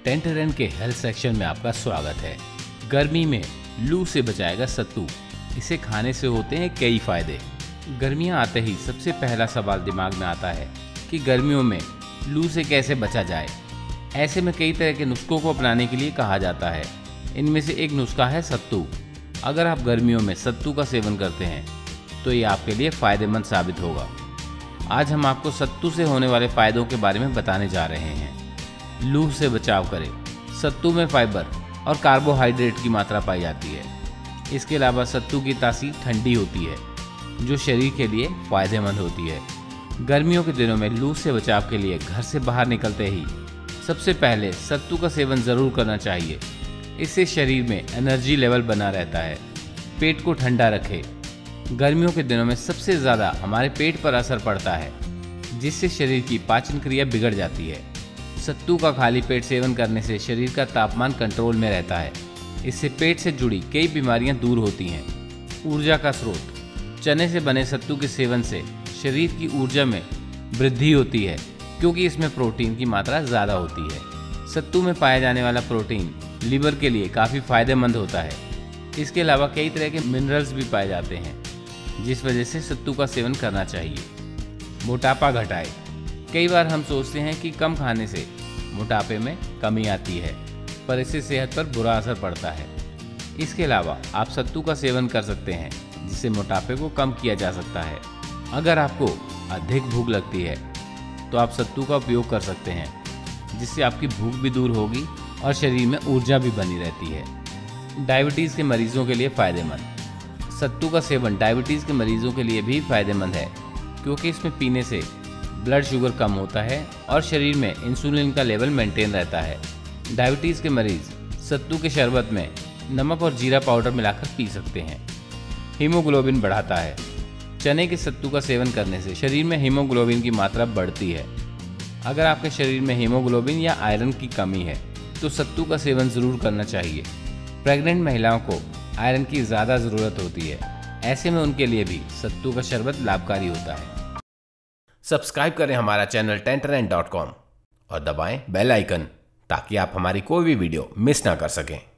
टेंटरन के health section में आपका स्वागत है। गर्मी में लू से बचाएगा सत्तू। इसे खाने से होते हैं कई फायदे। गर्मियां आते ही सबसे पहला सवाल दिमाग में आता है कि गर्मियों में लू से कैसे बचा जाए। ऐसे में कई तरह के नुस्खों को अपनाने के लिए कहा जाता है। इनमें से एक नुस्खा है सत्तू। अगर आप गर्मियों में सत्तू का सेवन करते हैं तो ये आपके लिए फ़ायदेमंद साबित होगा। आज हम आपको सत्तू से होने वाले फ़ायदों के बारे में बताने जा रहे हैं। लू से बचाव करें। सत्तू में फाइबर और कार्बोहाइड्रेट की मात्रा पाई जाती है। इसके अलावा सत्तू की तासीर ठंडी होती है, जो शरीर के लिए फ़ायदेमंद होती है। गर्मियों के दिनों में लू से बचाव के लिए घर से बाहर निकलते ही सबसे पहले सत्तू का सेवन ज़रूर करना चाहिए। इससे शरीर में एनर्जी लेवल बना रहता है। पेट को ठंडा रखे। गर्मियों के दिनों में सबसे ज़्यादा हमारे पेट पर असर पड़ता है, जिससे शरीर की पाचन क्रिया बिगड़ जाती है। सत्तू का खाली पेट सेवन करने से शरीर का तापमान कंट्रोल में रहता है। इससे पेट से जुड़ी कई बीमारियां दूर होती हैं। ऊर्जा का स्रोत। चने से बने सत्तू के सेवन से शरीर की ऊर्जा में वृद्धि होती है, क्योंकि इसमें प्रोटीन की मात्रा ज़्यादा होती है। सत्तू में पाया जाने वाला प्रोटीन लीवर के लिए काफ़ी फायदेमंद होता है। इसके अलावा कई तरह के मिनरल्स भी पाए जाते हैं, जिस वजह से सत्तू का सेवन करना चाहिए। मोटापा घटाए। कई बार हम सोचते हैं कि कम खाने से मोटापे में कमी आती है, पर इससे सेहत पर बुरा असर पड़ता है। इसके अलावा आप सत्तू का सेवन कर सकते हैं, जिससे मोटापे को कम किया जा सकता है। अगर आपको अधिक भूख लगती है तो आप सत्तू का उपयोग कर सकते हैं, जिससे आपकी भूख भी दूर होगी और शरीर में ऊर्जा भी बनी रहती है। डायबिटीज़ के मरीजों के लिए फ़ायदेमंद। सत्तू का सेवन डायबिटीज़ के मरीजों के लिए भी फ़ायदेमंद है, क्योंकि इसमें पीने से ब्लड शुगर कम होता है और शरीर में इंसुलिन का लेवल मेंटेन रहता है। डायबिटीज़ के मरीज सत्तू के शरबत में नमक और जीरा पाउडर मिलाकर पी सकते हैं। हीमोग्लोबिन बढ़ाता है। चने के सत्तू का सेवन करने से शरीर में हीमोग्लोबिन की मात्रा बढ़ती है। अगर आपके शरीर में हीमोग्लोबिन या आयरन की कमी है तो सत्तू का सेवन ज़रूर करना चाहिए। प्रेग्नेंट महिलाओं को आयरन की ज़्यादा ज़रूरत होती है। ऐसे में उनके लिए भी सत्तू का शरबत लाभकारी होता है। सब्सक्राइब करें हमारा चैनल टेंटरन.com और दबाएं बेल आइकन, ताकि आप हमारी कोई भी वीडियो मिस ना कर सकें।